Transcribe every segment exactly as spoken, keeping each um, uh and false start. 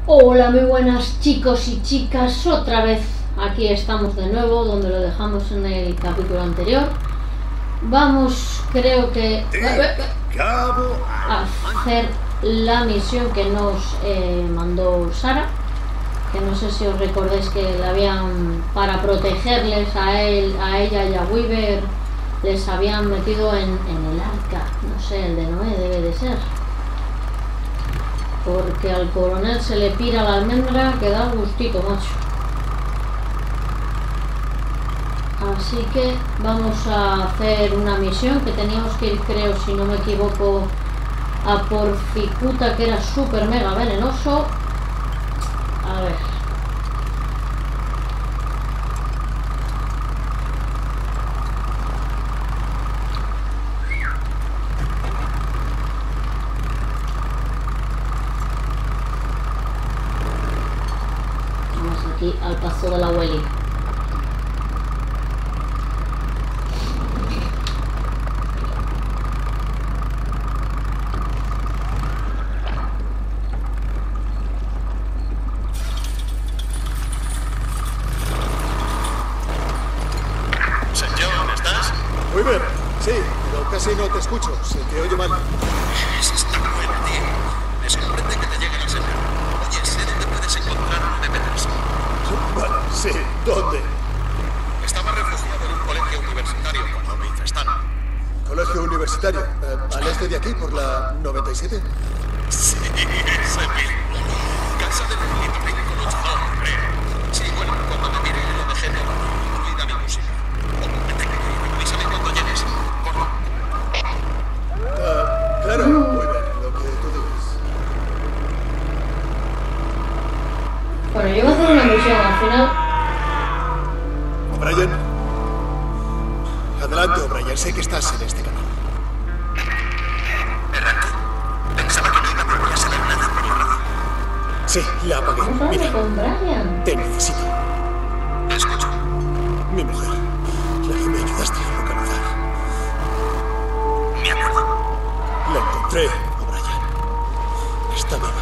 Hola, muy buenas chicos y chicas, otra vez aquí estamos de nuevo donde lo dejamos en el capítulo anterior. Vamos, creo que a hacer la misión que nos eh, mandó Sara, que no sé si os recordáis que la habían, para protegerles a él, a ella y a Weaver, les habían metido en, en el arca, no sé, el de Noé debe de ser. Porque al coronel se le pira la almendra que da gustito, macho. Así que vamos a hacer una misión que teníamos que ir, creo, si no me equivoco, a por Cicuta, que era súper mega venenoso. A ver. Aquí al paso de la abueli. Señor, ¿estás? Weaver, sí, pero casi no te escucho, se te oye mal. Es esta buena, tío. Me sorprende que te llegue la señal. Oye, sé dónde puedes encontrar a Nueve Peters. Vale, sí, ¿dónde? Estaba refugiado en un colegio universitario cuando me infestaron. Colegio universitario, eh, al este de aquí, por la noventa y siete. Sí, ese mismo. Casa del ornitorrinco luchador, creo. Sí, bueno, cuando me miré lo dejé todo, incluida mi música. O me tengo que ir, avísame cuando llegues. Corro. Ah, claro, Weaver, lo que tú digas. Bueno, yo voy a hacer una misión al final. O'Brien. Adelante, O'Brien, sé que estás en este canal. Errante. Pensaba que no iba a volver a saber nada por la radio. Sí, la apagué. Vamos a Mira, ver con Brian. te necesito. Te escucho. Mi mujer, la que me ayudaste a localizar. Me acuerdo. La encontré, O'Brien. Está viva.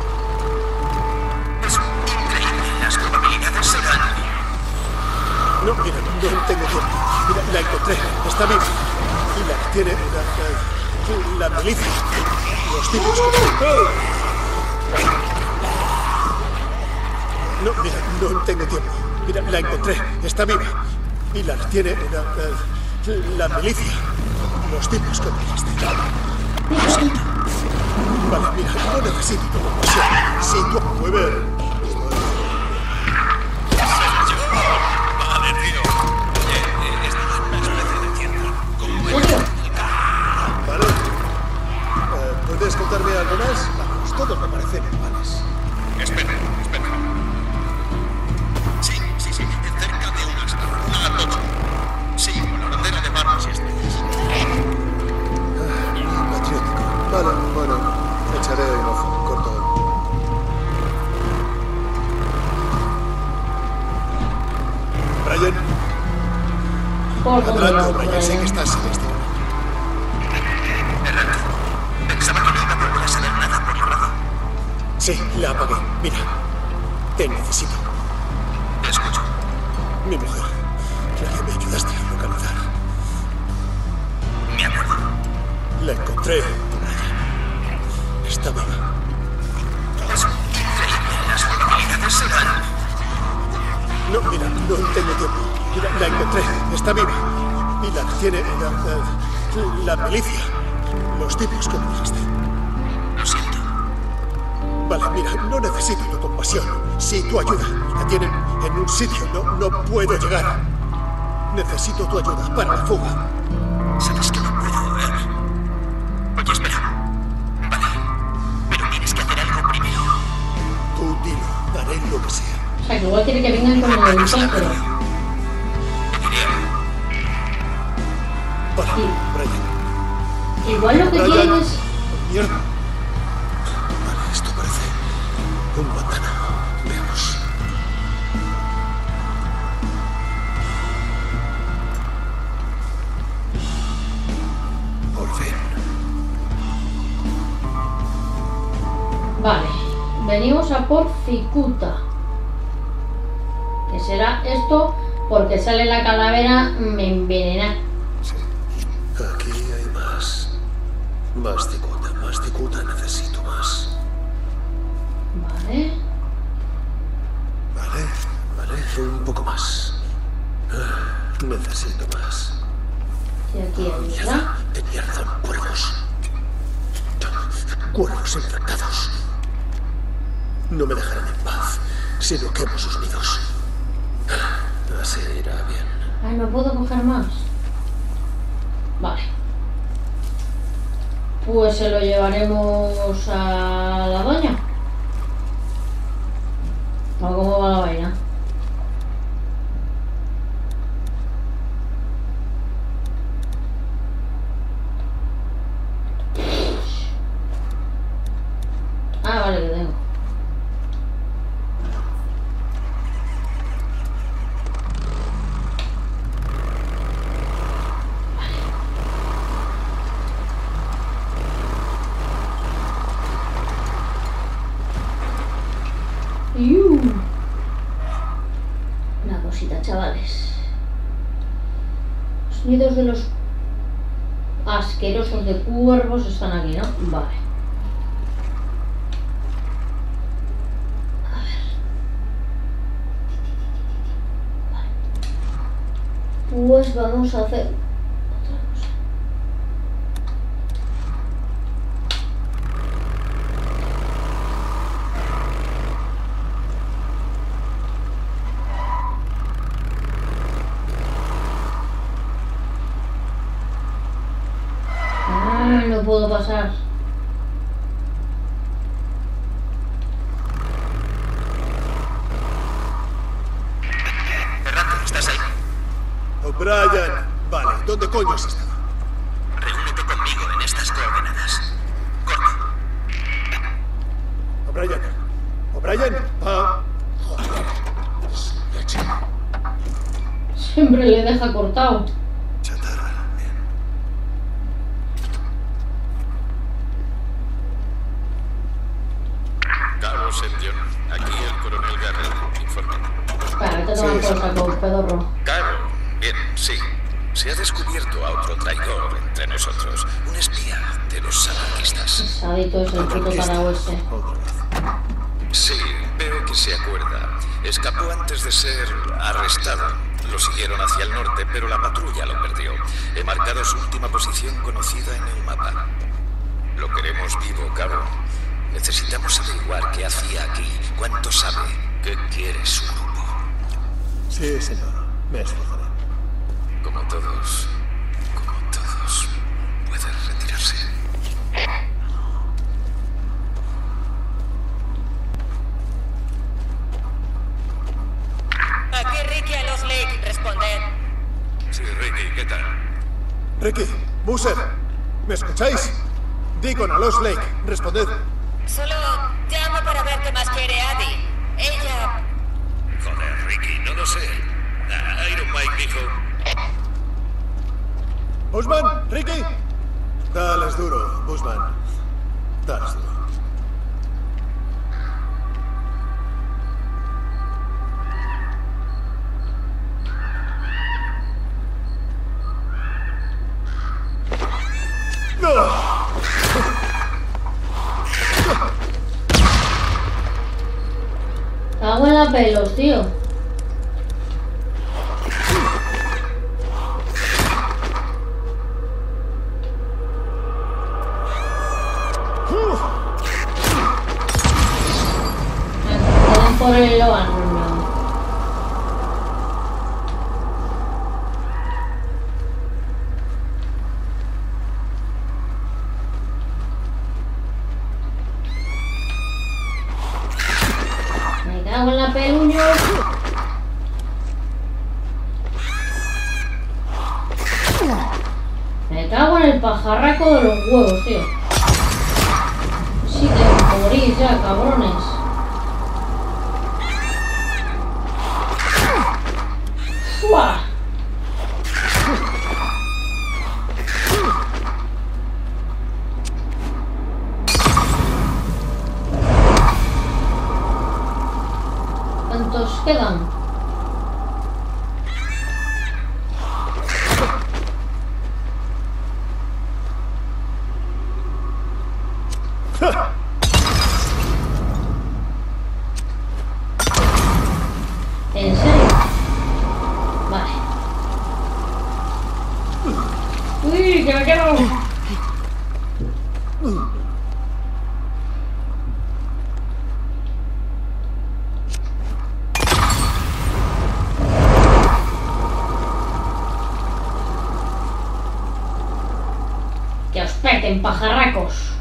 Es increíble. Las probabilidades serán... No, mira, no tengo tiempo. Mira, la encontré, está viva. Y la que tiene la, la, la milicia. Los tipos que... No, mira, no tengo tiempo. Mira, la encontré, está viva. Y la que tiene la, la, la milicia. Los tipos que enviaste. Lo siento. Vale, mira, no necesito tu compasión. Si tú... Weaver. Vale, tío. Oye, esta es una especie de tienda. Con buen... Vale. Eh, ¿Puedes contarme algo más? Vamos, todos me parecen iguales. Espera, espera. Sí, sí, sí. Cerca de unas... Una tocha. Sí, con la bandera de barras y estrellas. Ah, patriótico. Vale, bueno, echaré un ojo, corto. Brian, Por favor, adelante, Brian, sé que Brian. estás en este canal. Errante. Pensaba que no iba a volver a saber nada por la radio. Sí, la apagué. Mira, te necesito. Te escucho. Mi mujer, la que me ayudaste a localizar. Me acuerdo. La encontré, Brian. Está viva. Es increíble. Las probabilidades serán... No, mira, no tengo tiempo. Mira, la encontré, está viva. Y la que tiene la, la, la milicia. Los tipos que me dijiste. Lo siento. Vale, mira, no necesito tu compasión. Sí, tu ayuda. La tienen en un sitio. No, no puedo llegar. Necesito tu ayuda para la fuga. Sabes que no puedo ver. Oye, espera. Vale. Pero tienes que hacer algo primero. Tú dilo, haré lo que sea. O sea, que igual quiere que vengan con el helicóptero. Vale, Sí. Brian. Igual lo que Brian. quieren es... Mierda. Vale, esto parece un Guantánamo. Veamos. Vale. venimos a por cicuta. Que será esto porque sale la calavera me envenena. Sí. Aquí hay más. Más cicuta, más cicuta. Necesito más. Vale. Vale, vale. Un poco más. Ah, necesito más. Y aquí hay Mierda, otra. tenía razón. Cuervos. Cuervos infectados. No me dejarán en paz si no quemo sus nidos. Así irá bien. Ay, no puedo coger más. Vale. Pues se lo llevaremos a la doña. ¿O cómo va la vaina? Ah, vale, que tengo. Iu. Una cosita, chavales. Los nidos de los asquerosos de cuervos están aquí, ¿no? Vale. A ver. Vale. Pues vamos a hacer otra cosa. Ah, no puedo pasar. Errante, ¿estás ahí? O'Brien. Vale, ¿dónde coño has estado? Reúnete conmigo en estas coordenadas. Corre. O'Brien. O'Brien. Ah. Joder. Leche. Siempre le deja cortado. Chatarra. Bien. Cabo Sendion, aquí el coronel Garrett, informe. Espera, te toman por saco, pedorro. Cabo, bien, sí. Se ha descubierto a otro traidor entre nosotros, un espía de los anarquistas. Sadito es el puto taragüese. Otra vez. Sí, veo que se acuerda. Escapó antes de ser arrestado. Lo siguieron hacia el norte, pero la patrulla lo perdió. He marcado su última posición conocida en el mapa. Lo queremos vivo, Cabo. Necesitamos averiguar qué hacía aquí, cuánto sabe, qué quiere su grupo. Sí, señor. Me esforzaré. Como todos, como todos, puede retirarse. Aquí Ricky a los Lake, responded. Sí, Ricky, ¿qué tal? Ricky, Boozer, ¿me escucháis? Deacon a Lost Lake, responded. Solo llamo para ver qué más quiere Abby. Ella... Joder, Ricky, no lo sé. Ah, Iron Mike dijo... Bushman, Ricky. Dales duro, Bushman. Dales duro. ¡No! Cago en la pelos, tío. Me dan por el Logan. Me cago en la peluña. Me cago en el pajarraco de los huevos, tío. Sí que morir ya, cabrones. ¡Fua! ¿Cuántos quedan? ¿En serio? Vale. ¡Uy, que me quedo! ¡Que os peten, pajarracos!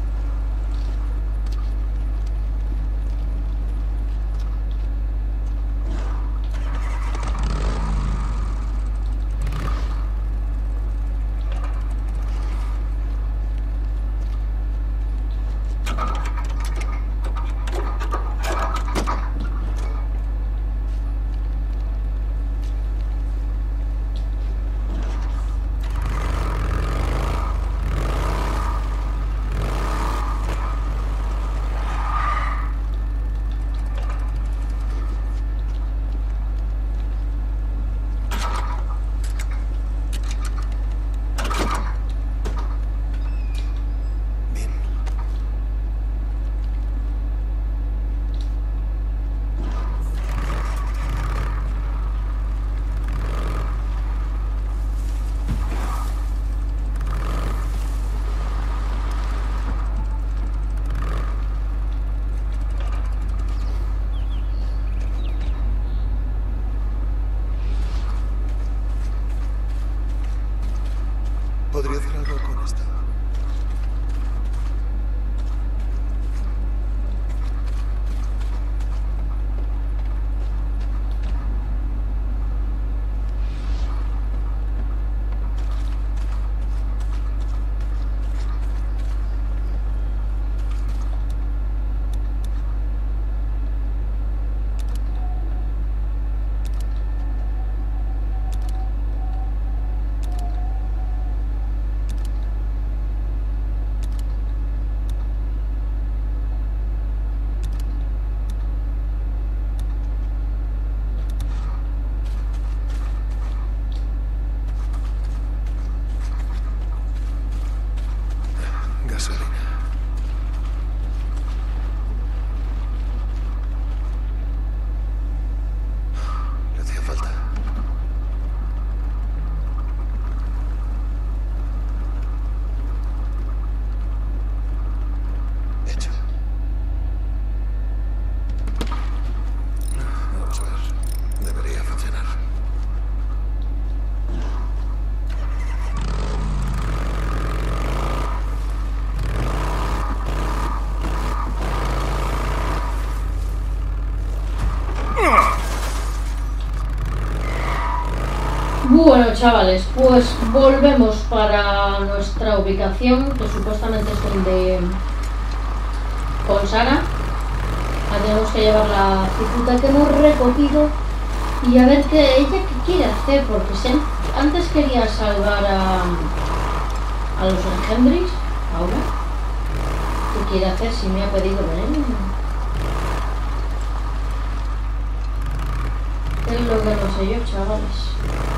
¿Podría hacer algo con esto? Gasolina. Le hacía falta. Hecho. Vamos a ver. Debería funcionar. Bueno, chavales, pues volvemos para nuestra ubicación, que supuestamente es donde con Sara. Ahora tenemos que llevar la cicuta que hemos recogido y a ver qué ella qué quiere hacer, porque si antes quería salvar a, a los engendris, ahora ¿qué quiere hacer si me ha pedido veneno? ¿Qué es lo que no sé yo, chavales?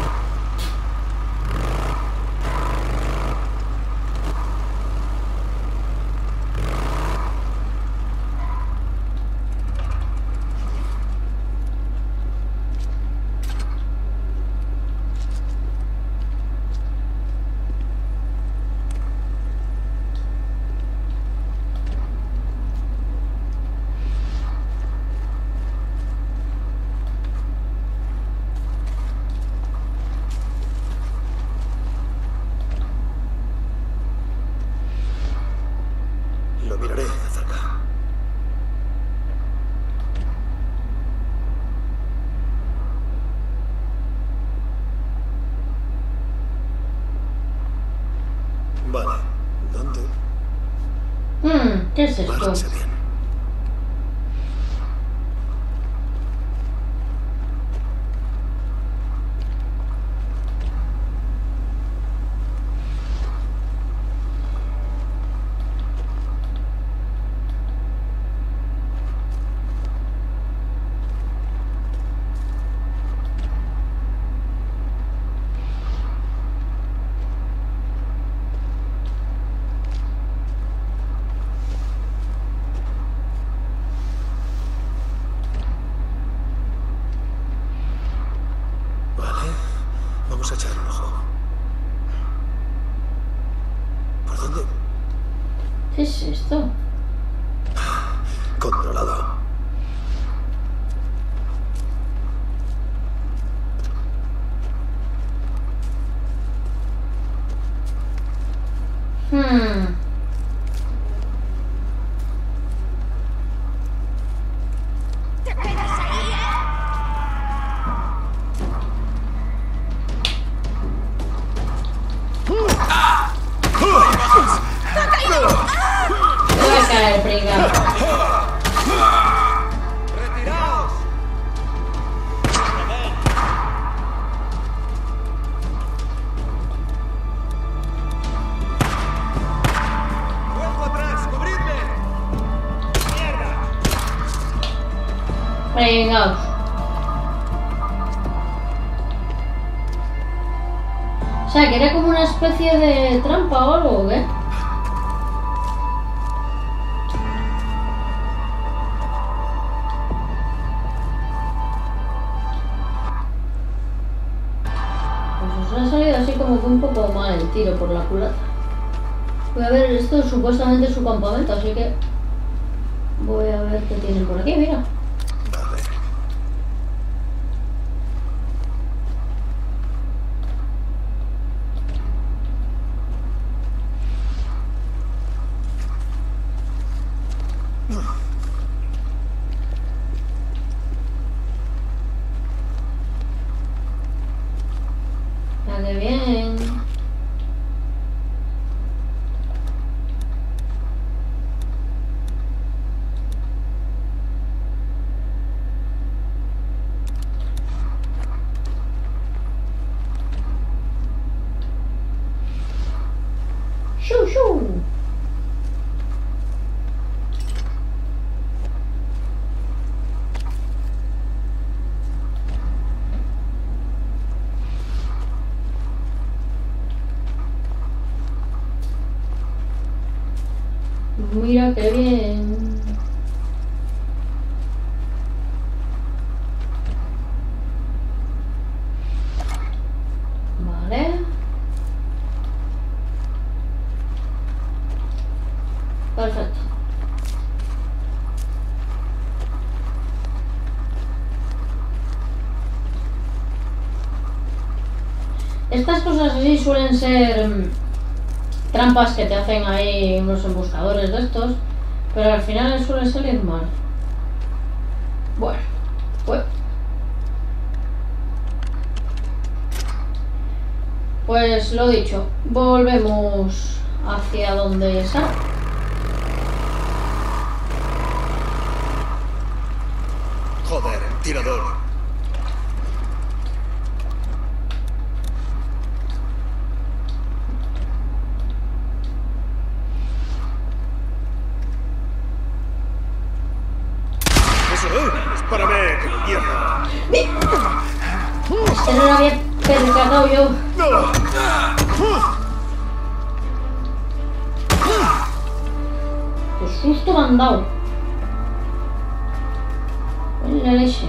Lo miraré de cerca. Vale. ¿Dónde? Hmm, ¿qué es esto? Bárrense bien. Vamos a echar un ojo. ¿Por dónde? ¿Qué es esto? Controlado. Hmm. ¡Te quedas ahí, eh! Te va a caer, pringao. ¡Retiraos! ¡Vuelvo atrás! ¡Cubridme! ¡Mierda! Pringaos. O sea, que era como una especie de trampa o algo, ¿o qué? Pues os ha salido así como que un poco mal el tiro por la culata. Voy a ver, esto es supuestamente su campamento, así que voy a ver qué tienen por aquí, mira. Vale. Ah, qué bien. ¡Shu, shu! Mira qué bien. Vale. Perfecto. Estas cosas así suelen ser mm, trampas que te hacen ahí unos emboscadores de estos, pero al final les suele salir mal. Bueno, pues... Pues lo dicho, volvemos hacia donde sale. Joder, el tirador. Eso, ¿eh? Dispárame, que mierda. Que no lo había percatado yo. Qué susto me han dado. En la leche.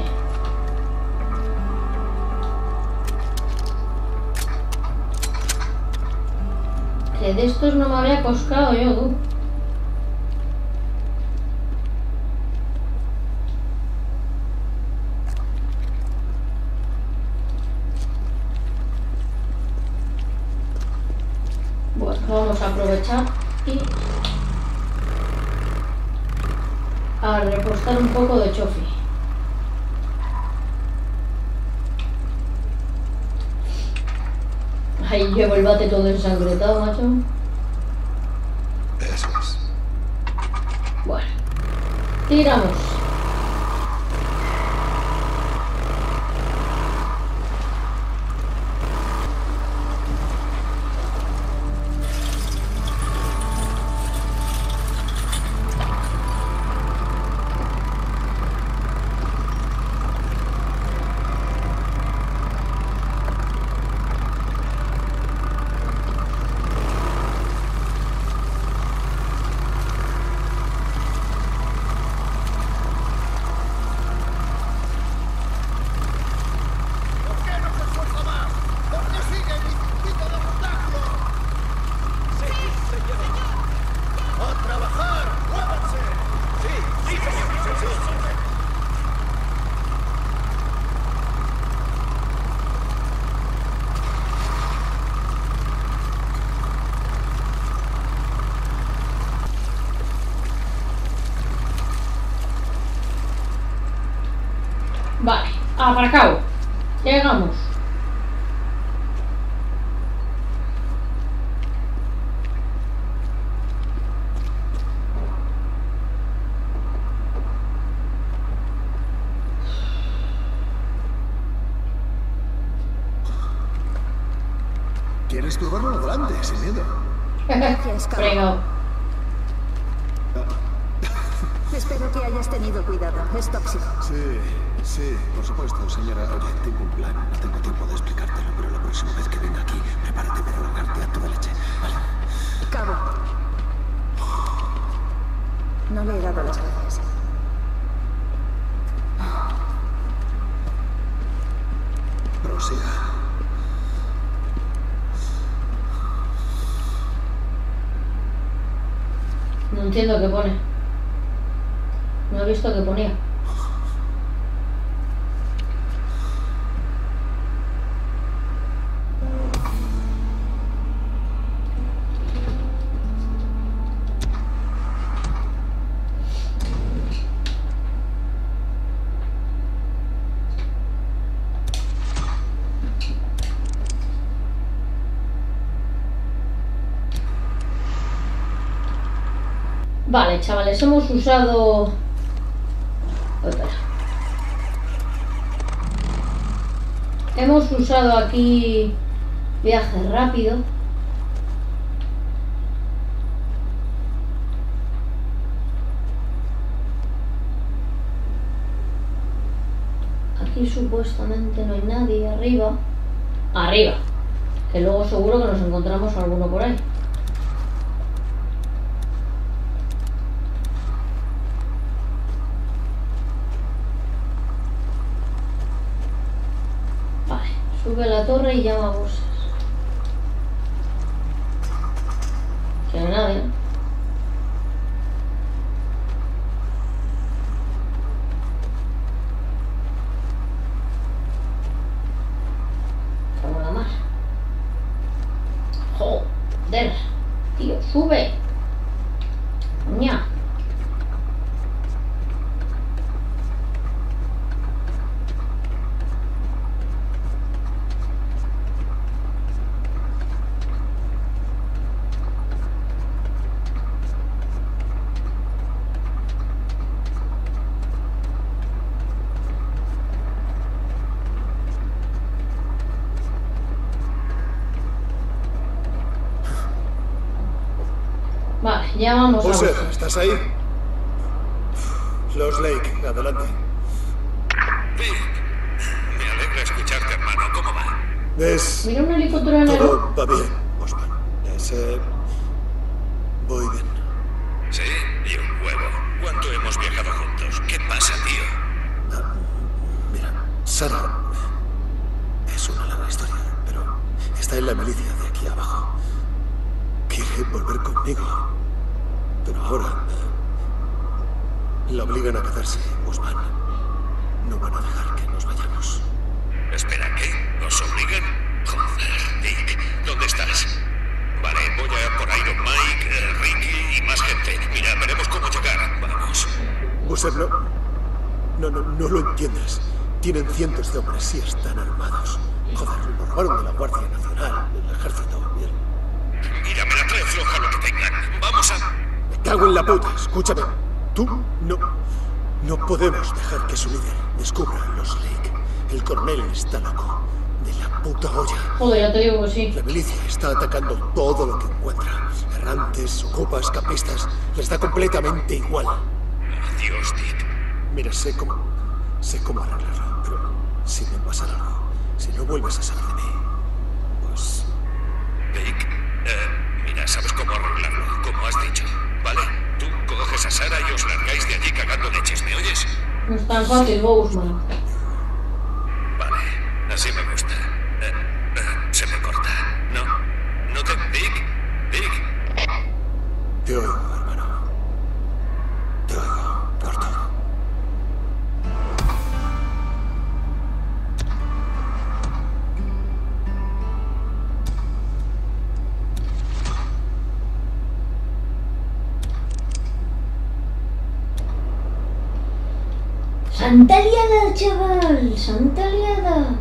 Que de estos no me había coscado yo, tú. Bueno, vamos a aprovechar y a repostar un poco de chofi. Ahí llevo el bate todo ensangretado, macho. Eso es. Bueno, tiramos. Vale, aparcado. Llegamos. ¿Quieres probarlo adelante, sin miedo? Gracias, Cabo. Fregado. Espero que hayas tenido cuidado. Es tóxico. Sí, sí, por supuesto, señora. Oye, tengo un plan. No tengo tiempo de explicártelo, pero la próxima vez que venga aquí, prepárate para largarte a toda leche. Vale. Cabo. No le he dado las gracias. Prosiga. No entiendo qué pone. No he visto qué ponía. Vale, chavales, hemos usado... Espera. Hemos usado aquí viaje rápido. Aquí supuestamente no hay nadie arriba. Arriba. Que luego seguro que nos encontramos alguno por ahí. Sube a la torre y llama a voces. Que no hay nadie. Como la mar. Joder, tío, sube. Ña. Vale, ya vamos a Bowser, ver. ¿estás ahí? Los Lake, adelante. Sí. Me alegra escucharte, hermano. ¿Cómo va? ¿Ves? Mira un helicóptero en el... Todo va bien, Osman. Es, eh, voy bien. Sí, y un huevo. ¿Cuánto hemos viajado juntos? ¿Qué pasa, tío? Ah, mira, Sara es una larga historia, pero está en la milicia de aquí abajo. Quiere volver conmigo, pero ahora eh, la obligan a quedarse, Usman. No van a dejar que nos vayamos. Espera, ¿qué? ¿Nos obligan? Joder, Dick, ¿dónde estás? Vale, voy a por Iron Mike, eh, Ricky y más gente. Mira, veremos cómo llegar. Vamos. Bowser, no, no, no, no lo entiendes. Tienen cientos de hombres y están armados. Joder, lo robaron de la Guardia Nacional, del ejército. Y el... Mira, me la trae floja lo que tengan. Vamos a... Me cago en la puta, escúchame. Tú no... No podemos dejar que su líder descubra a los Lake. El coronel está loco. De la puta olla. Joder, ya te digo que sí. La milicia está atacando todo lo que encuentra. Errantes, ocupas, campistas. Les da completamente igual. Dios, Dick. Mira, sé cómo... Sé cómo arreglarlo, pero si me pasa algo, si no vuelves a saber de mí, pues... Dick, eh, mira, sabes cómo arreglarlo, como has dicho, ¿vale? Tú coges a Sara y os largáis de allí cagando leches, ¿me oyes? No es tan fácil, Bousman. Vale, así me gusta. Eh, eh, se me corta. No, no te... Dick, Dick. Te oigo, hermano. Te oigo, por todo. ¡Santa liada, chaval! ¡Santa liada!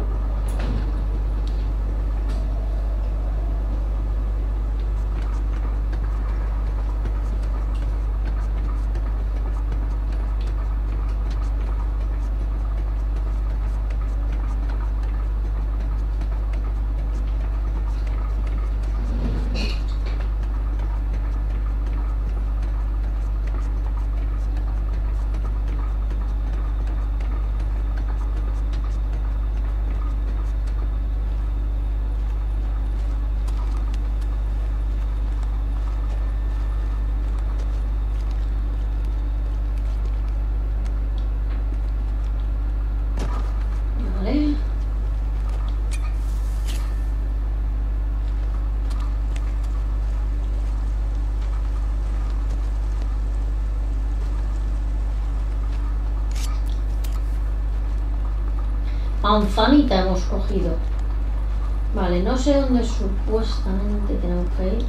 Manzanita hemos cogido. Vale, no sé dónde supuestamente tenemos que ir.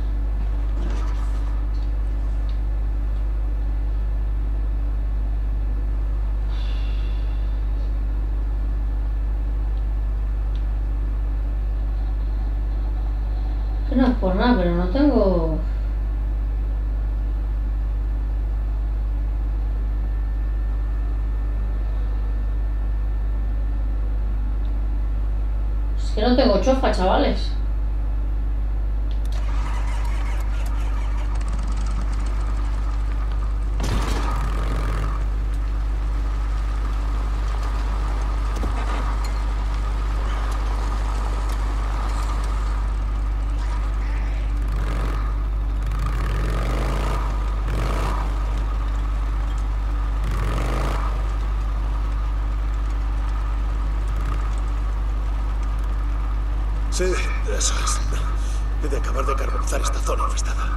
Que no es por nada, pero no tengo... Que no tengo chofa, chavales. Sí, eso es. He de acabar de carbonizar esta zona infestada.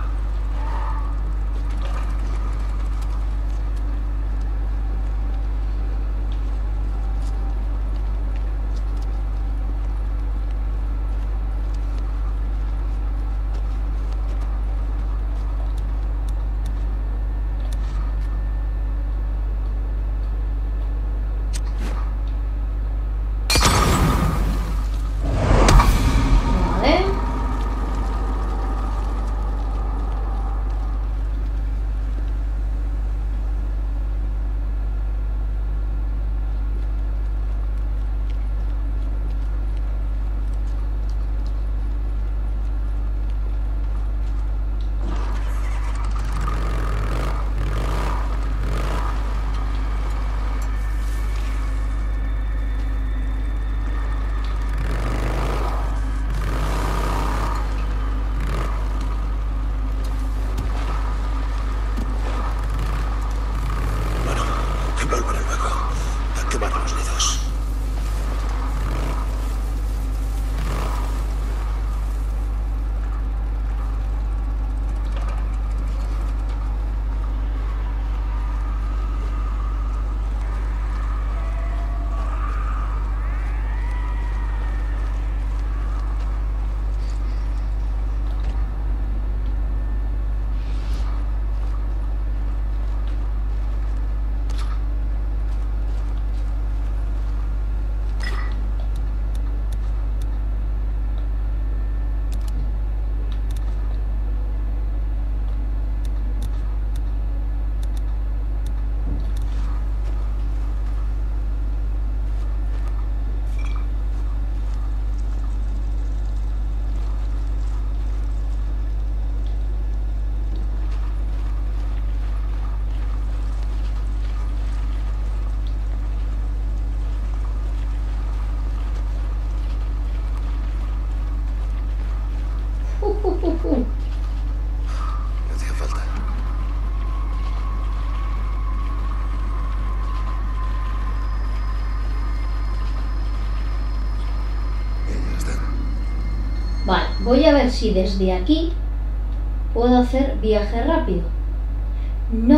No hacía falta. Y ya está. Vale, voy a ver si desde aquí puedo hacer viaje rápido. No.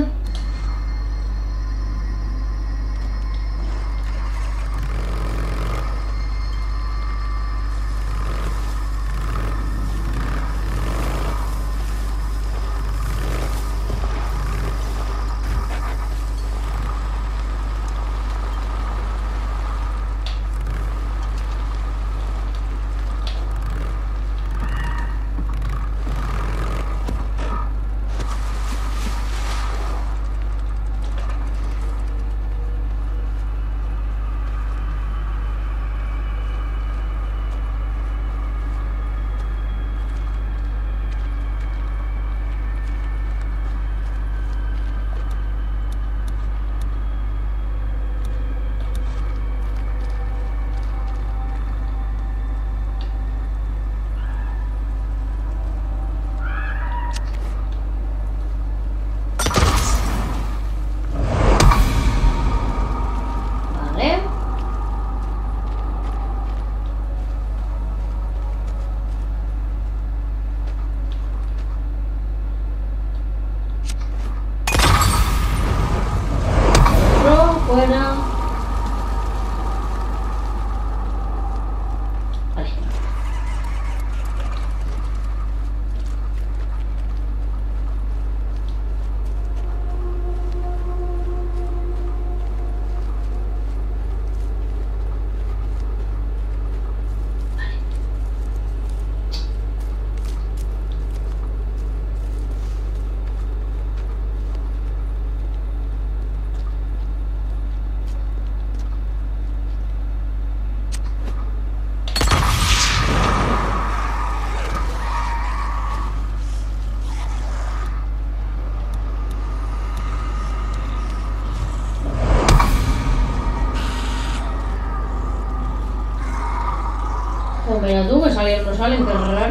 Mira tú, que salen, no salen, qué raro.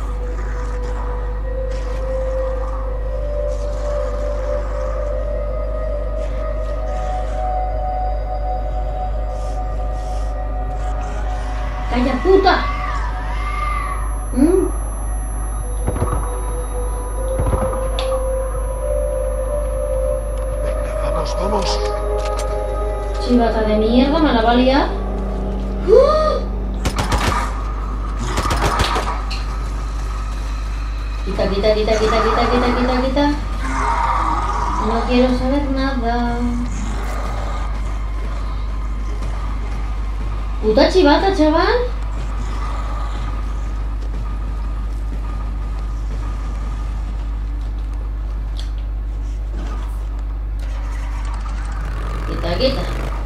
¡Calla, puta! ¿Mm? Vamos, vamos. Chivata de mierda, me la va a liar. ¡Uh! Quita, quita, quita, quita, quita, quita, quita, quita. No quiero saber nada. Puta chivata, chaval. Quita, quita.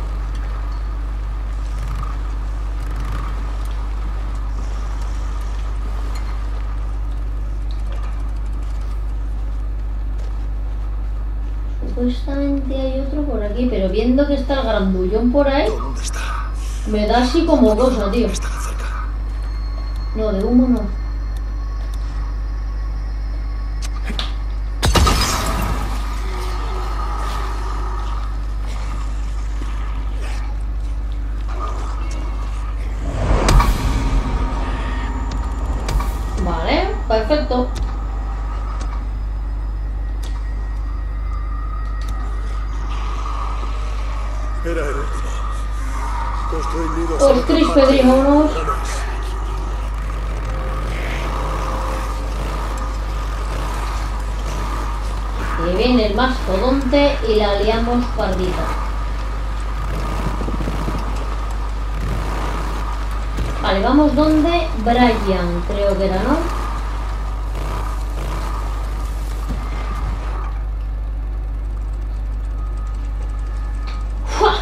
Supuestamente hay otro por aquí, pero viendo que está el grandullón por ahí, ¿Dónde está? me da así como cosa, tío. Está cerca. No, de humo no. Vale, perfecto. Era el último. Construir nidos. Ostras, Pedrímonos. Y viene el mastodonte y la liamos pardita. Vale, vamos donde Brian, creo que era, ¿no? ¡Fua!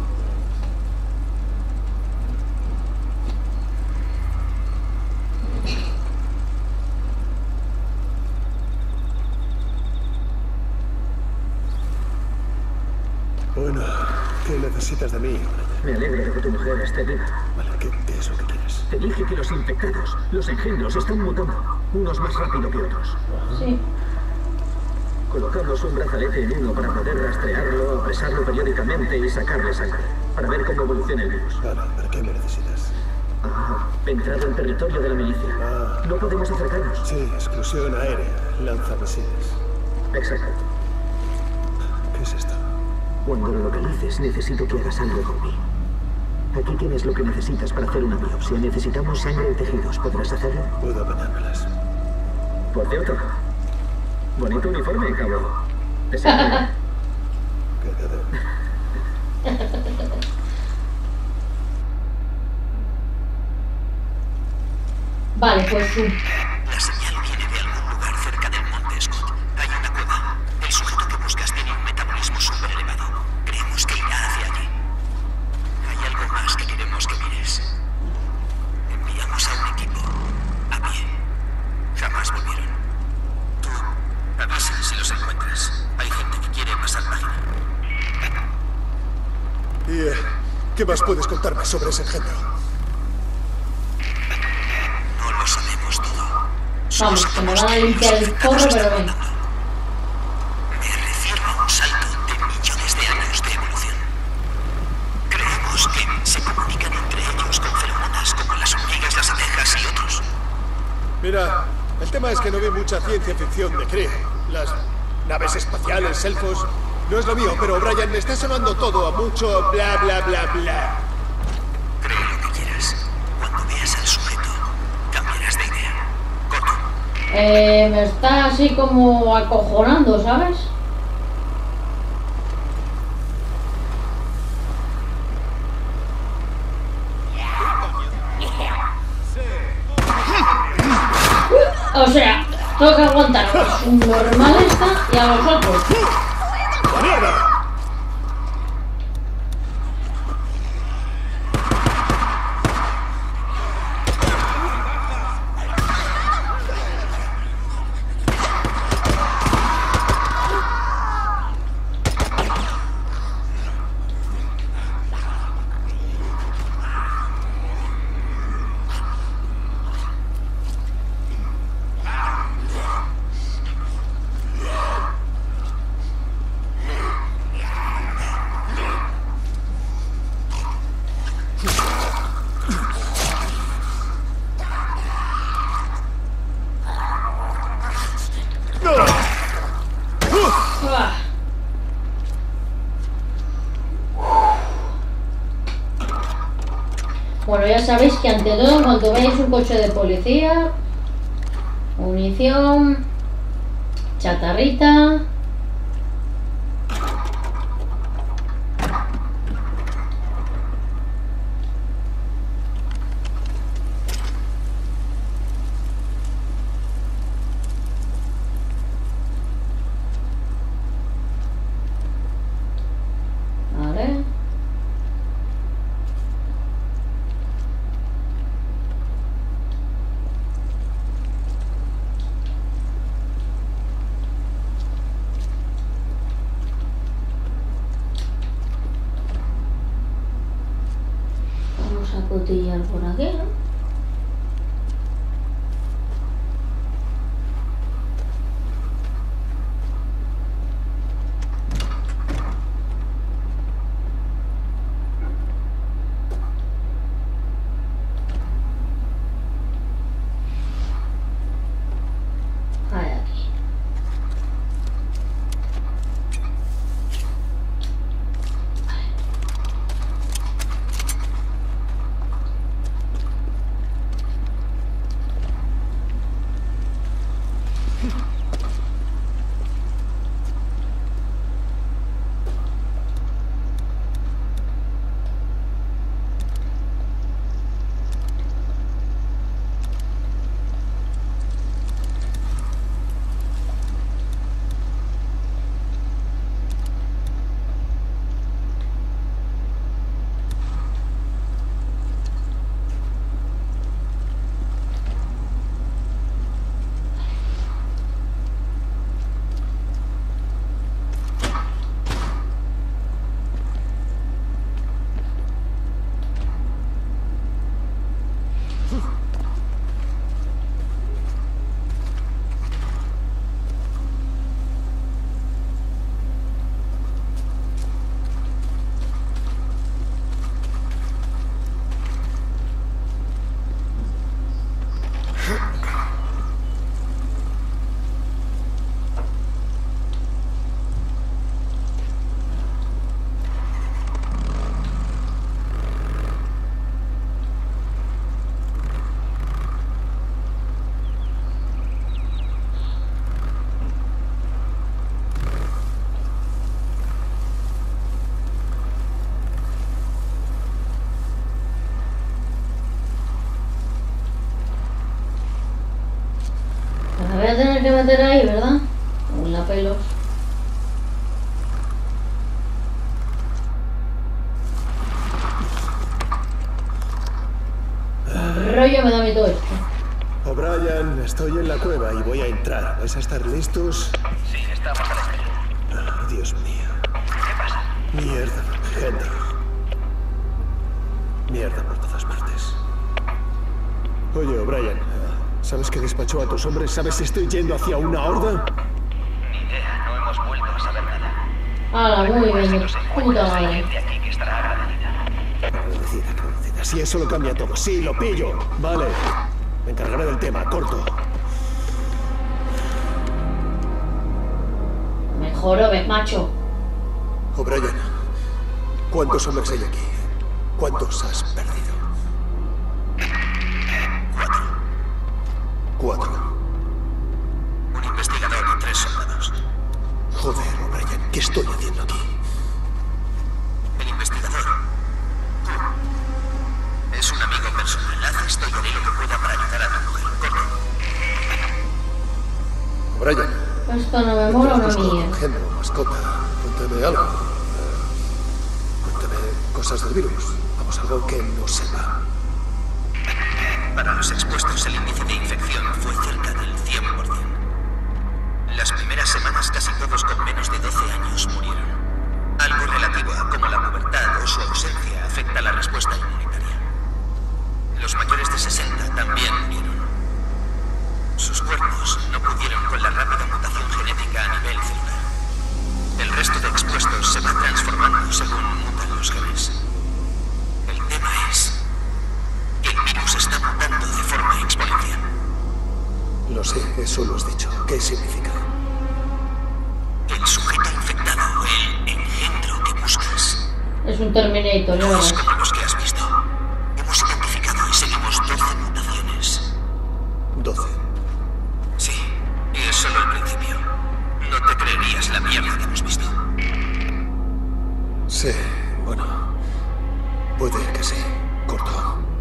Bueno, ¿qué necesitas de mí? Me alegro de que tu mujer esté viva. Vale, ¿qué, qué es lo que quieres? Te dije que los infectados, los engendros, están mutando. Unos más rápido que otros. Sí. Colocamos un brazalete en uno para poder rastrearlo, apresarlo periódicamente y sacarle sangre. Para ver cómo evoluciona el virus. Vale, ¿para qué me necesitas? Ah, entrado en territorio de la milicia. Ah. No podemos acercarnos. Sí, exclusión aérea. Lanzamisiles. Exacto. ¿Qué es esto? Cuando lo localices, necesito que hagas algo con mí. Aquí tienes lo que necesitas para hacer una biopsia. Necesitamos sangre y tejidos. ¿Podrás hacerlo? Puedo apañármelas. Por cierto, bonito uniforme, cabo. ¿Te sirve? Cagado. Vale, pues sí. La señal viene de algún lugar cerca del monte Scott. Hay una cueva. El sujeto que buscas tiene un metabolismo súper elevado. Creemos que irá hacia allí. Hay algo más que queremos que mires. Enviamos a un equipo. A pie. Jamás volvieron. Tú, avisa si los encuentras. Hay gente que quiere pasar página. ¿Y eh, qué más puedes contarme sobre ese engendro? No lo sabemos todo. Solo Vamos, que me sabemos van a que limpiar los el infectados forro, están pero ven. mutando. Me refiero a un salto de millones de años de evolución. Creemos que se comunican entre ellos con feromonas como las hormigas, las abejas y otros. Mira, el tema es que no vi mucha ciencia ficción de Kree. Las naves espaciales, elfos... No es lo mío, pero Brian, me está sonando todo a mucho bla bla bla bla. Cree lo que quieras. Cuando veas al sujeto, cambiarás de idea. Corto. Eh, me está así como acojonando, ¿sabes? O sea, tengo que aguantar a los normal esta y a los otros. ¡Mierda! Bueno, ya sabéis que ante todo, en cuanto veáis un coche de policía, munición, chatarrita. Vale. Vamos a cotillar por aquí, ¿no? Hay aquí. Me voy a tener que meter ahí, ¿verdad? Con la pelos. El rollo me da a mí todo esto. O'Brien, estoy en la cueva y voy a entrar. ¿Vais a estar listos? Sí, estamos a la espera. Ah, Dios mío. ¿Qué pasa? Mierda, Henry. Mierda por todas partes. Oye, O'Brien, ¿sabes que despachó a tus hombres? ¿Sabes si estoy yendo hacia una horda? Ni idea, no hemos vuelto a saber nada. Hala, muy bien, de Nos puta encuentras a madre. alguien de aquí que estará agradecida. Agradecida, agradecida. Sí, eso lo cambia todo. Sí, lo pillo. Vale. Me encargaré del tema. Corto. Mejor ves, macho. O'Brien, ¿cuántos hombres hay aquí? ¿Cuántos has perdido? Cuatro. Cuatro. Un investigador y tres soldados. Joder, O'Brien, ¿qué estoy haciendo aquí? El investigador. Tú. Es un amigo personal. Haces todo lo que pueda para ayudar a tu mujer. Corre. O'Brien. Esto no me mola una busco mierda. género, mascota. Cuéntame algo. Eh, cuéntame cosas del virus. Vamos, algo que no sepa. Para los expuestos, el índice de infección fue cerca del cien por ciento. Las primeras semanas, casi todos con menos de doce años murieron. Algo relativo a cómo la pubertad o su ausencia afecta la respuesta inmunitaria. Los mayores de sesenta también murieron. Sus cuerpos no pudieron con la rápida mutación genética a nivel celular. El resto de expuestos se va transformando según mutan los genes. El tema es que el virus está mutando de forma exponencial. Lo sé, eso lo has dicho. ¿Qué significa? El sujeto infectado, el engendro que buscas, Es un Terminator, no ¿no? es como los que has visto. Hemos identificado Sí, bueno. Puede que sí. Corto.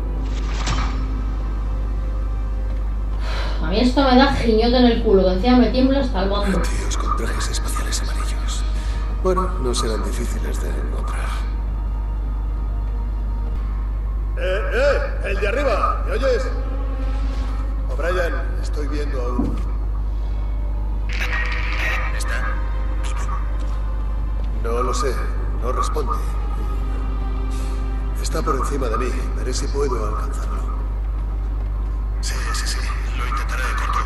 A mí esto me da giñote en el culo, que encima me tiembla hasta el bando. Tíos con trajes espaciales amarillos. Bueno, no serán difíciles de encontrar. ¡Eh, eh! ¡El de arriba! ¿Me oyes? O'Brien, estoy viendo a uno. ¿Está vivo? No lo sé, no responde. Está por encima de mí, veré si puedo alcanzarlo. Sí, sí, sí. Lo intentaré, corto.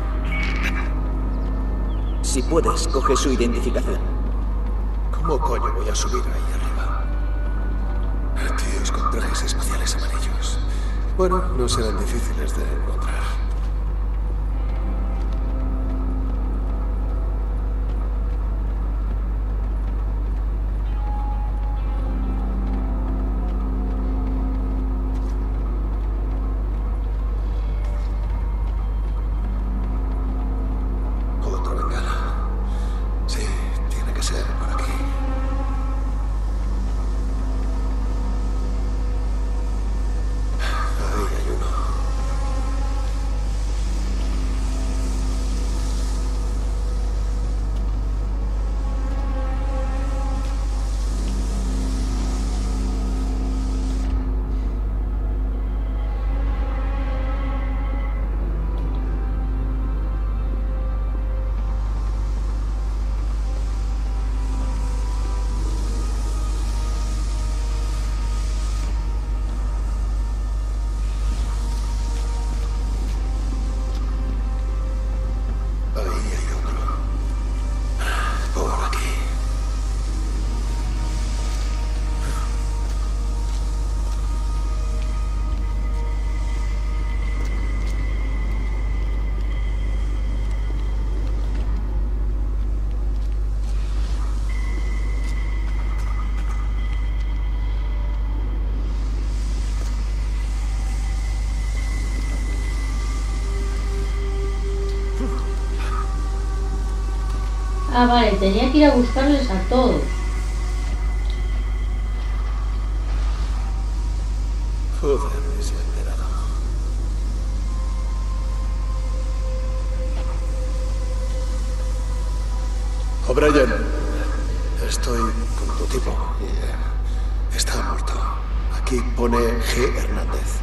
Si puedes, coge su identificación. ¿Cómo coño voy a subir ahí arriba? Tíos con trajes espaciales amarillos. Bueno, no serán difíciles de encontrar. Otra bengala. Sí, tiene que ser por aquí. Ahí hay uno. Ahí hay otro. Por aquí. Ah, vale, tenía que ir a buscarles a todos. Joder, ni se ha enterado. O'Brien, estoy con tu tipo y eh, está muerto. Aquí pone G. Hernández.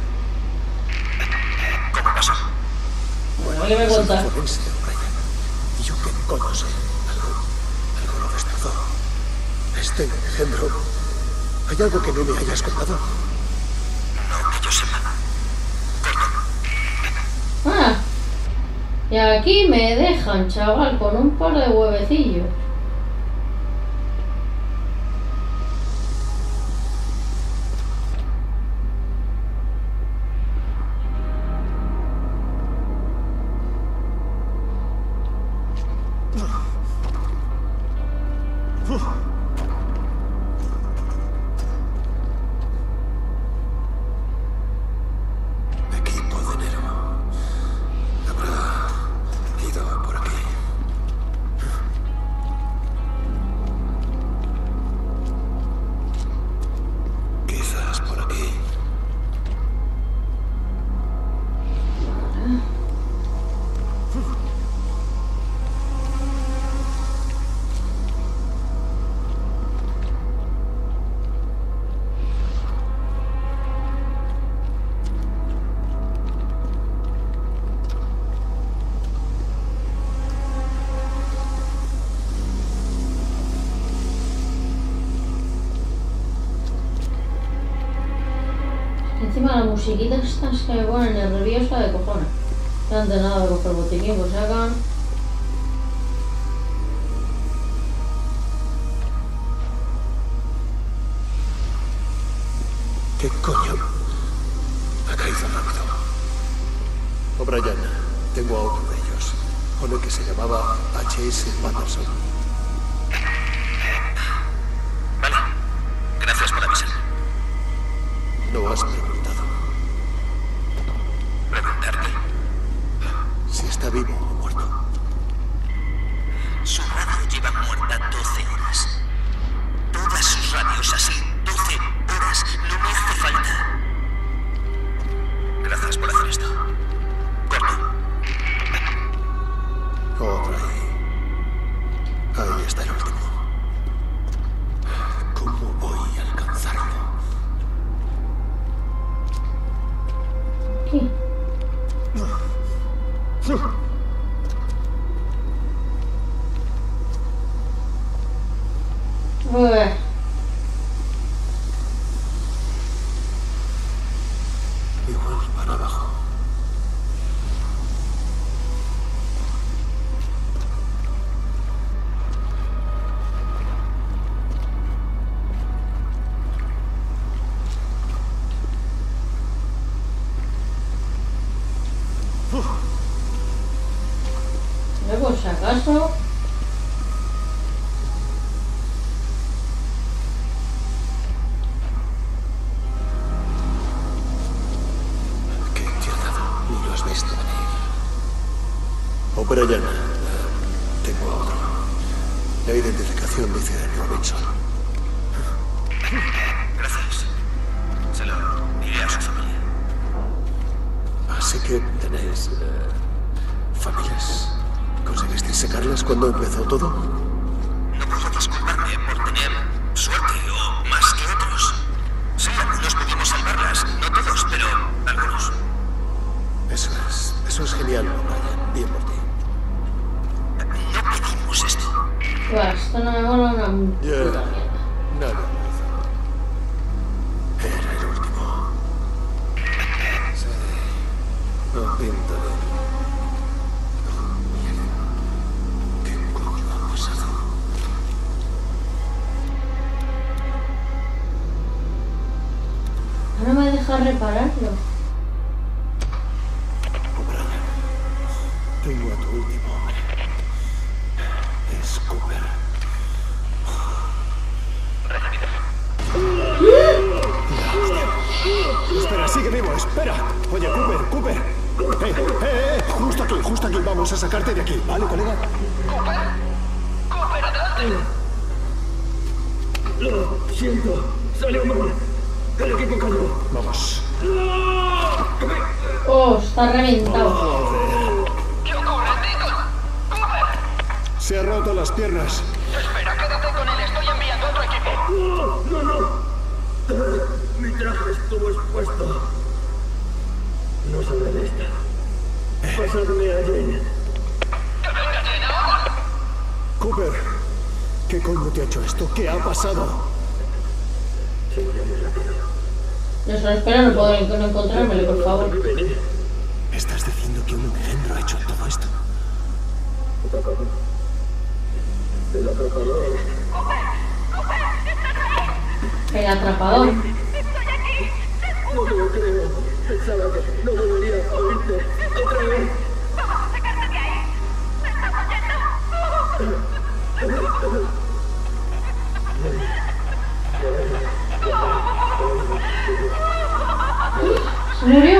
¿Cómo pasó? Bueno, ¿qué me Soy cuentas? forense, O'Brien. Y yo qué coño sé. Algo, algo lo destrozó. Este engendro. ¿Hay algo que no me hayas contado? No que yo sepa. Corto. Ah, y aquí me dejan, chaval, con un par de huevecillos. Equipo de enero. Habrá ido por aquí. Quizás por aquí. Encima la musiquita estas que me ponen nerviosa de cojones. Antes nada de coger botiquín, pues sacan. ¿Qué coño? Ha caído rápido. O'Brien, tengo a otro de ellos. Pone que se llamaba H S Patterson. Vale. Gracias por avisar. No has preguntado Preguntarte. si está vivo o muerto. Su radio lleva muerta doce horas. Todas sus radios O'Brien, tengo a otro. La identificación dice Robinson. Gracias. Se lo diré a su familia. Así que tenéis eh, familias. ¿Conseguisteis sacarlas cuando empezó todo? No puedo disculparme por tener suerte o más que otros. Sí, algunos pudimos salvarlas. No todos, pero algunos. Eso es. Eso es genial, O'Brien. Bien por ti. No pedimos esto. Buah, esto no me mola una puta Ya. mierda. Nada. Era el último. Sí. No pinta bien. Oh, mierda. ¿Qué coño ha pasado? Ahora me deja repararlo. O'Brien, tengo a tu último hombre. Es Cooper. Espera, sigue vivo, espera. Oye, Cooper, Cooper. Eh, eh, eh, justo aquí, justo aquí. Vamos a sacarte de aquí, ¿vale, colega? ¡Cooper! ¡Cooper, adelante! Lo siento, salió mal. El equipo cayó. Vamos. Oh, está reventado. ¿Qué ocurre, Deacon? ¡Cooper! Se ha roto las piernas. Espera, quédate con él. Estoy enviando otro equipo. No, no, no. Mi traje estuvo expuesto. No saldré de esta. Pasadme a Jane. ¡Que venga Jane ahora! Cooper, ¿qué coño te ha hecho esto? ¿Qué ha pasado? Se murió muy rápido. Yo solo espero no poder no encontrármelo, por favor. Venid. ¿Estás diciendo que un engendro ha hecho todo esto? Atrapado. El atrapador. El atrapador. No te lo creo. Pensaba que no volvería a oírte. Otra vez. ¿Se murió?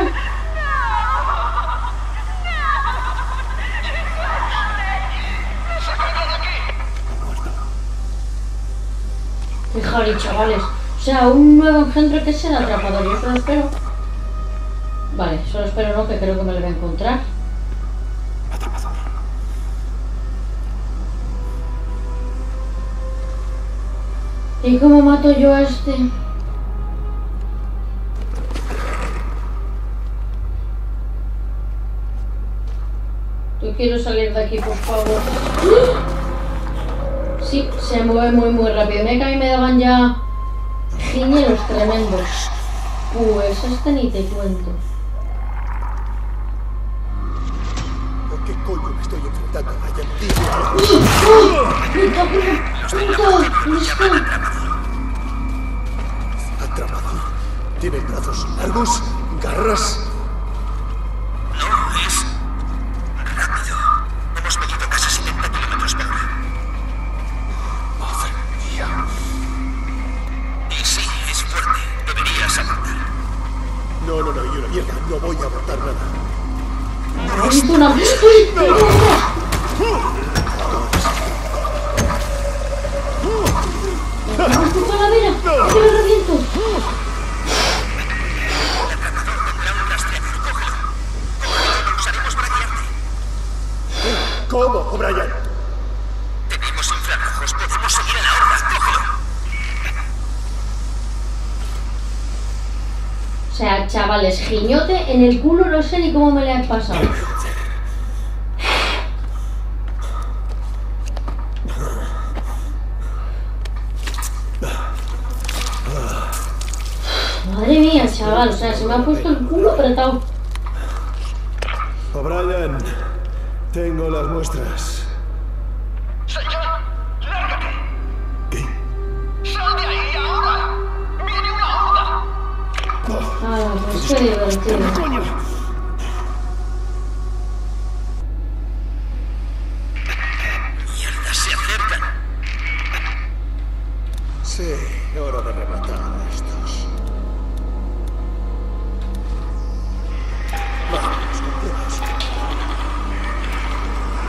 Fijaros, chavales. O sea, un nuevo engendro que es el atrapador. Yo solo espero. Vale, solo espero no, que creo que me lo voy a encontrar. Atrapador. ¿Y cómo mato yo a este? Yo quiero salir de aquí, por favor. Sí, se mueve muy muy rápido. Mira que a mí me daban ya giñeros tremendos. Pues este ni te cuento. ¿A qué coño me estoy enfrentando, Ryan? Dime. ¡Puta, puta! ¿Dónde está? Atrapador. Tiene brazos largos, garras. No, es rápido. Hemos medido casi setenta kilómetros por hora. Madre mía. Y sí, es fuerte. Deberías aguantar. No, no, no, y una mierda. No voy a aguantar nada. He visto una... ¡Ay! ¡Me puta la vera! ¡Que lo reviento! ¿Cómo, O'Brien? Tenemos infrarrojos. Podemos seguir a la horda. Cógelo. O sea, chavales, giñote en el culo, no sé ni cómo me le ha pasado. Madre mía, chaval, o sea, se me ha puesto el culo apretado. O'Brien, tengo las muestras. ¡Señor! ¡Lárgate! ¿Qué? ¡Sal de ahí ahora! ¡Viene una horda! Ah, pues qué divertido. ¡Coño! Mierda, se acercan. Sí, hora de rematar a estos. Vamos, con todos.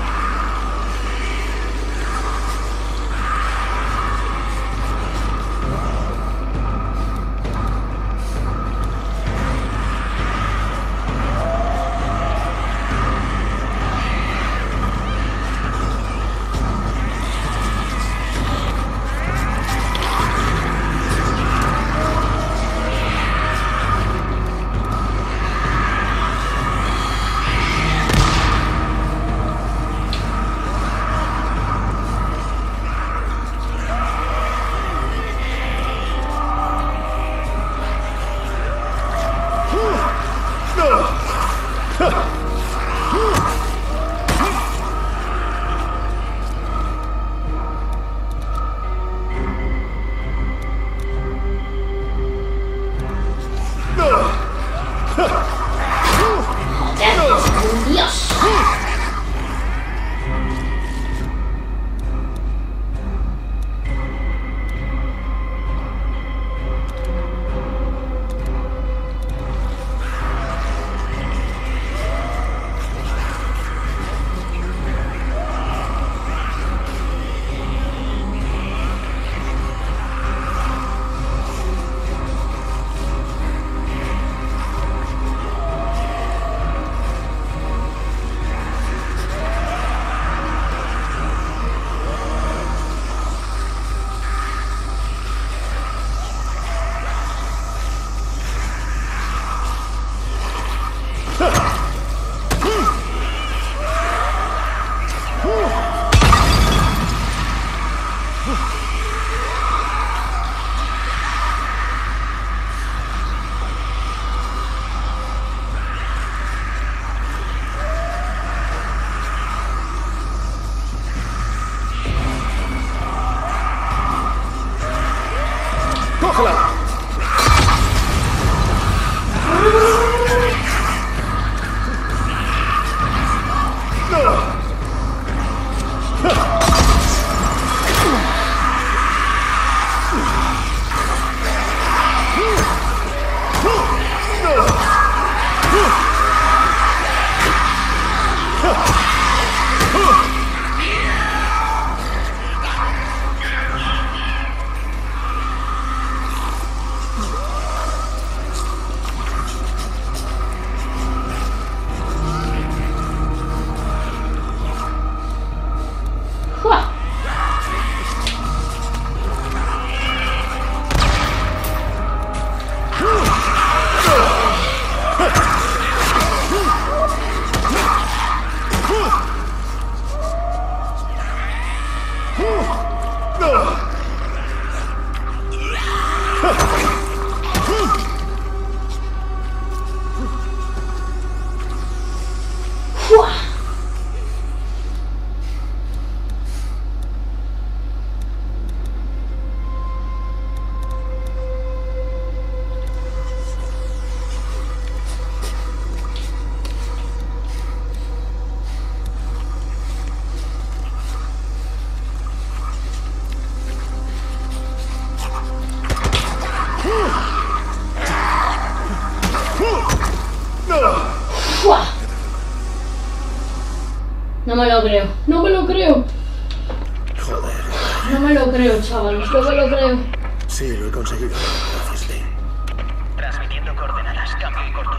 No me lo creo. No me lo creo. Joder. No me lo creo, chavales. No me lo creo. Sí, lo he conseguido. Gracias, Lee. Transmitiendo coordenadas. Cambio y corto.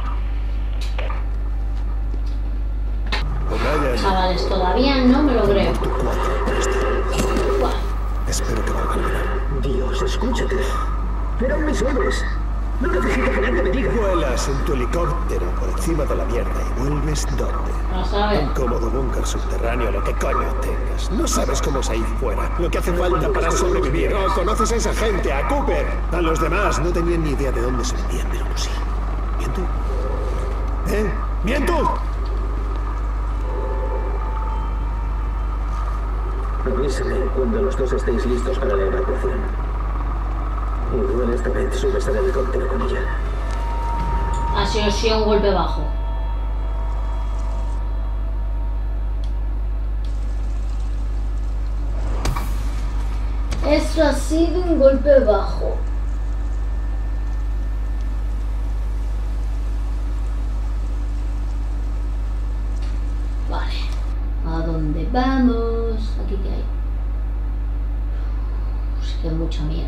O'Brien. Chavales, todavía no me lo creo. Tu cuatro, presta. Buah. Espero que valga la pena. Dios, escúchate. Eran mis hombres. No necesito que nadie me diga. Vuelas en tu helicóptero por encima de la mierda y vuelves ¿dónde? No sabes. Un cómodo búnker subterráneo, lo que coño tengas. No sabes cómo es ahí fuera, lo que hace falta para sobrevivir. No conoces a esa gente, a Cooper. A los demás no tenían ni idea de dónde se metían, pero tú sí. ¿Miento? ¿Eh? ¿Miento? Avísame cuando los dos estéis listos para la evacuación. Igual esta vez subes al helicóptero con ella. Ha sido sí un golpe bajo. Eso ha sido un golpe bajo. Vale. ¿A dónde vamos? Aquí que hay. Es que hay mucha mierda.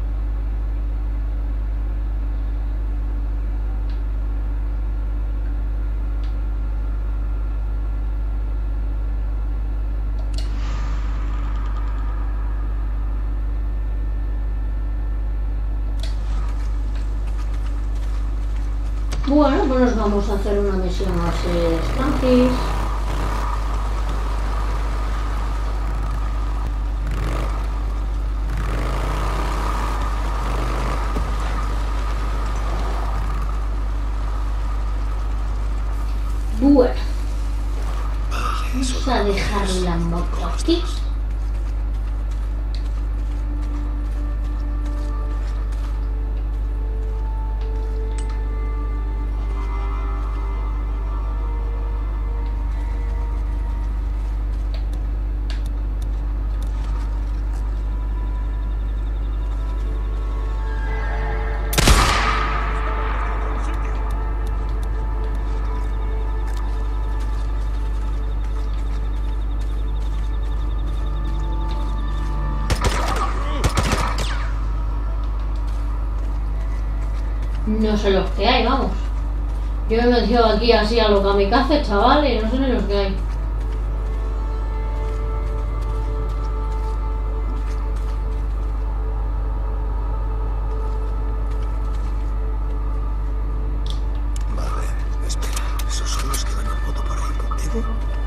Bueno, pues nos vamos a hacer una misión así de tranquis. Bueno, vamos a dejar la moto aquí. No sé los que hay, vamos. Yo me he metido aquí así a lo kamikaze, chavales, no sé ni los que hay. Vale, espera. ¿Esos son los que van en moto por ahí contigo?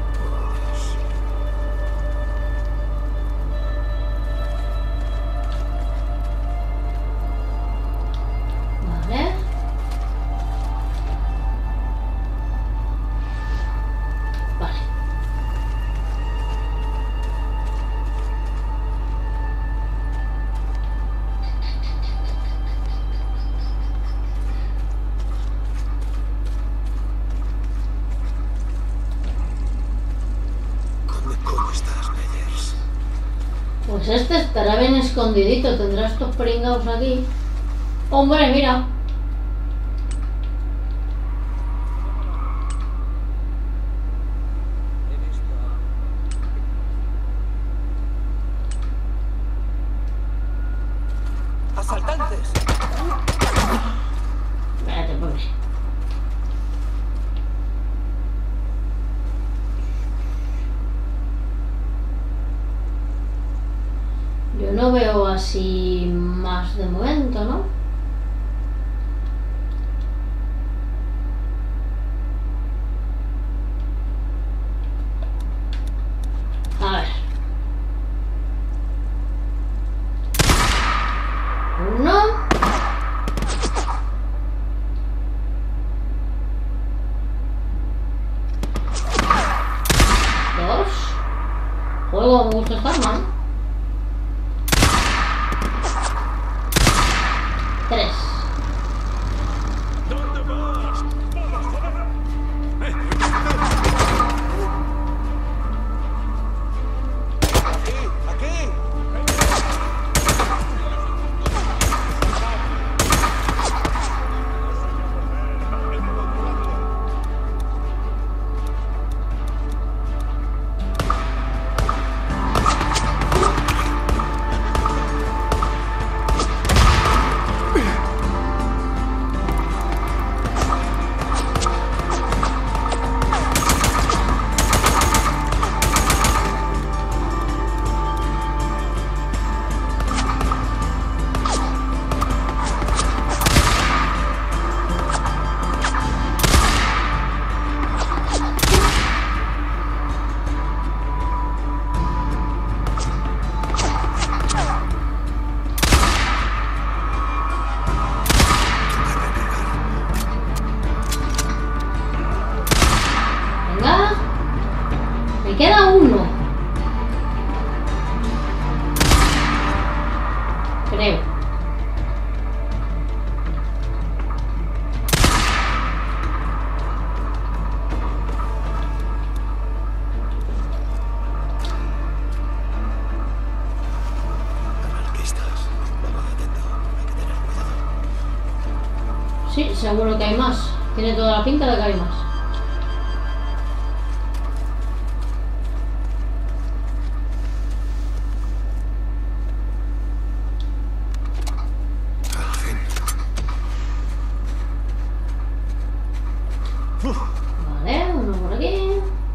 Vale. Vale. ¿Dónde coño estás, Meyers? Pues este estará bien escondidito, tendrá estos pringados aquí. Hombre, mira. ¡Asaltantes! Espérate, pobre. Yo no veo así más de momento, ¿no? A ver. Uno. Dos. Juego, me gusta esta arma, ¿eh? Sí, seguro que hay más. Tiene toda la pinta de que hay más. Al fin. Vale, uno por aquí.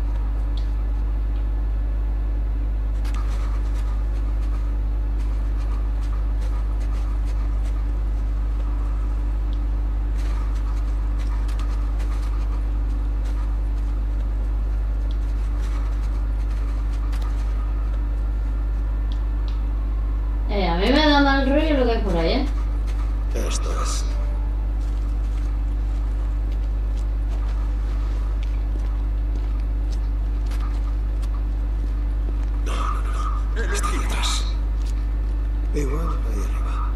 Eh, a mí me da mal rollo lo que hay por ahí, ¿eh? Esto es. No, no, no, no. Está ahí atrás. Igual ahí arriba.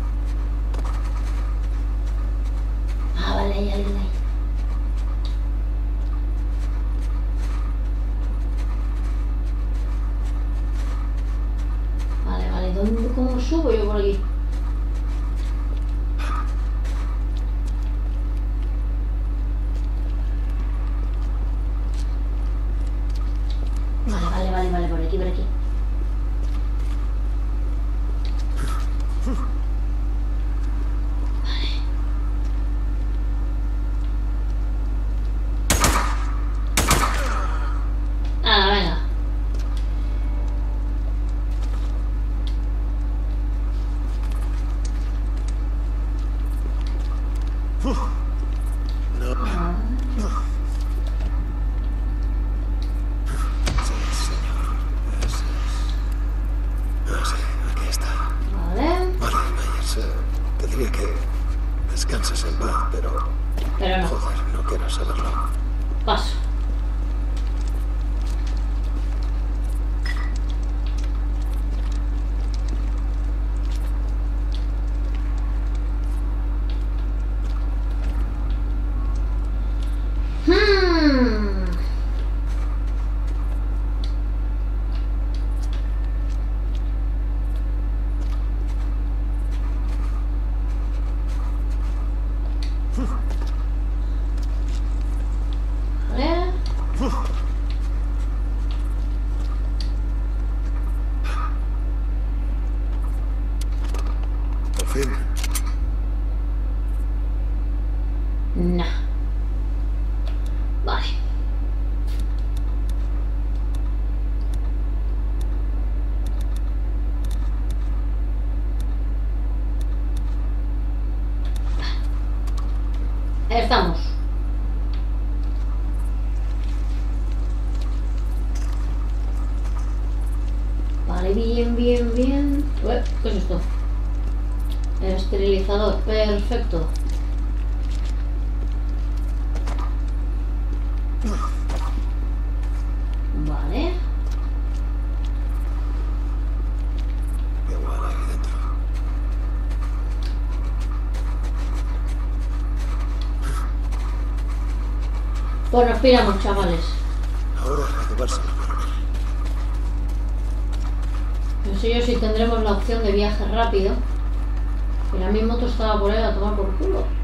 Ah, vale, ahí, ahí, ahí. Vale, vale, ¿dónde, cómo subo yo por aquí? Vale, vale, vale, vale, por aquí, por aquí. Ah, venga. No. Sí, señor. Eso es. No sé, aquí está. Vale. Vale, Myers, eh, te diría que descanses en paz, pero... Pero no. Joder, no quiero saberlo. Paso. Hmm. Vale. Por fin. Nah. Vale. Estamos. Vale, bien, bien, bien. Ué, ¿qué es esto? Esterilizador, perfecto. Vale. Igual ahí dentro. Pues nos piramos, chavales. Ahora a llevarse la coronel. No sé yo si tendremos la opción de viaje rápido. Mira, mi moto estaba por ahí a tomar por culo.